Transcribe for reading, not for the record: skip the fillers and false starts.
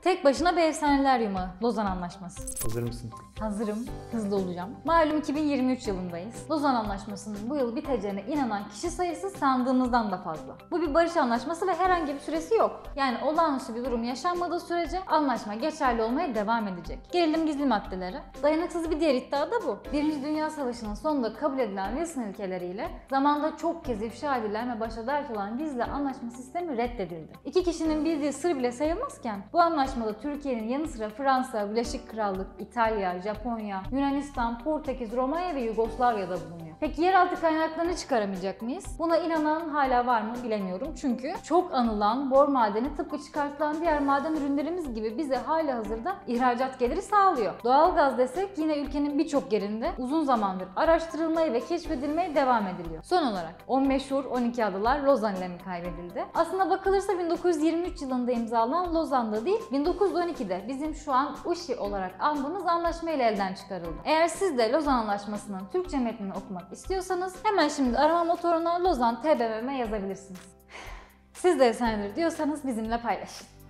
Tek başına bir efsaneler yumağı. Lozan Anlaşması. Hazır mısın? Hazırım, hızlı olacağım. Malum 2023 yılındayız. Lozan Anlaşması'nın bu yıl biteceğine inanan kişi sayısı sandığımızdan da fazla. Bu bir barış anlaşması ve herhangi bir süresi yok. Yani olağanüstü bir durum yaşanmadığı sürece anlaşma geçerli olmaya devam edecek. Gerilim gizli maddeleri. Dayanıksız bir diğer iddia da bu. Birinci Dünya Savaşı'nın sonunda kabul edilen Wilson ilkeleriyle zamanda çok kez ifşa edilen ve başa dert olan gizli anlaşma sistemi reddedildi. İki kişinin bildiği sır bile sayılmazken bu anlaşmada Türkiye'nin yanı sıra Fransa, Birleşik Krallık, İtalya, Japonya, Yunanistan, Portekiz, Romanya ve Yugoslavya'da bulunuyor. Peki yeraltı kaynaklarını çıkaramayacak mıyız? Buna inanan hala var mı bilemiyorum. Çünkü çok anılan bor madeni tıpkı çıkartılan diğer maden ürünlerimiz gibi bize halihazırda ihracat geliri sağlıyor. Doğalgaz desek yine ülkenin birçok yerinde uzun zamandır araştırılmaya ve keşfedilmeye devam ediliyor. Son olarak 10 meşhur 12 adalar Lozan ile mi kaybedildi? Aslında bakılırsa 1923 yılında imzalanan Lozan'da değil 1912'de bizim şu an UŞI olarak andığımız anlaşma ile elden çıkarıldı. Eğer siz de Lozan Anlaşması'nın Türkçe metnini okumak istiyorsanız hemen şimdi arama motoruna Lozan TBMM yazabilirsiniz. Siz de efsanedir diyorsanız bizimle paylaşın.